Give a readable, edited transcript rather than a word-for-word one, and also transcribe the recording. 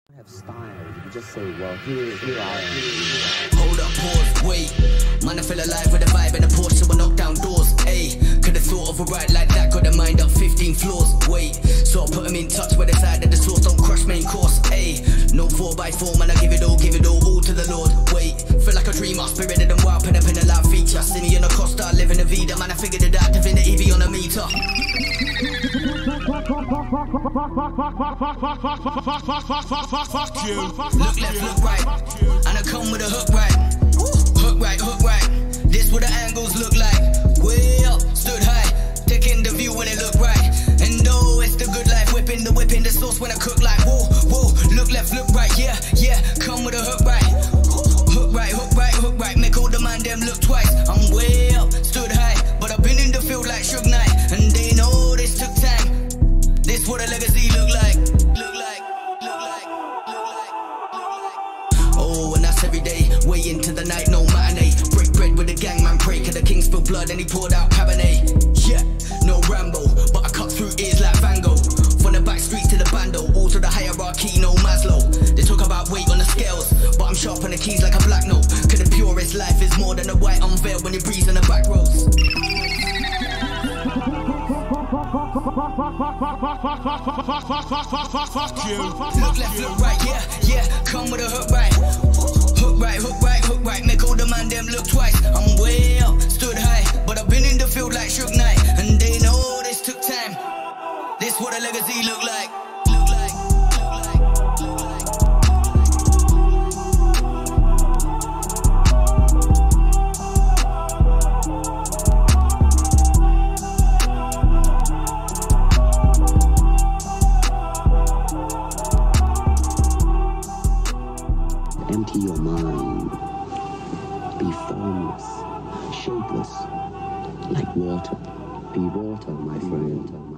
Have style, you can just say, well, here I am. Hold up, pause, wait. Man, I feel alive with a vibe and a Porsche, so I knock down doors. Ayy, could've thought of a ride like that, got the mind up 15 floors. Wait, so I put him in touch with the side of the source, don't crush main course. Ayy, no 4x4, man, I give it all to the Lord. Wait, feel like a dreamer, spirited and wild, pen up in a loud feature. See me in a Costa, living a Vida, man, I figured it out, divinity be on a meter. Look left, look right, and I come with a hook right. Hook right, hook right. This what the angles look like. Way up, stood high, taking the view when it look right. And oh, it's the good life, whipping the sauce when I cook like whoa, whoa. Look left, look right, yeah, yeah. Come with a hook right. Hook right, hook right, hook right. Make all the man them look twice. I'm way up, stood high, but I've been in the field like Suge Knight, and they know this took time. This what a legacy look like. Oh, and that's every day, way into the night, no matinee. Break bread with the gang, man, pray, cause the king spilled blood and he poured out Cabernet. Yeah, no Rambo, but I cut through ears like Van Gogh. From the back streets to the bando, all to the hierarchy, no Maslow. They talk about weight on the scales, but I'm sharp on the keys like a black note. Cause the purest life is more than a white unveil when you breeze on the back roads. Look left, look right, yeah, yeah. Come with a hook right. Hook right, hook right, hook right. Make all the man them look twice. I'm way up, stood high, but I've been in the field like Suge Knight, and they know this took time. This what a legacy look like. Empty your mind. Be formless, shapeless, like water. Be water, my friend.